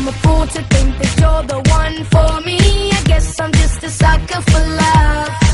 a fool to think that you're the one for me. I guess I'm just a sucker for love.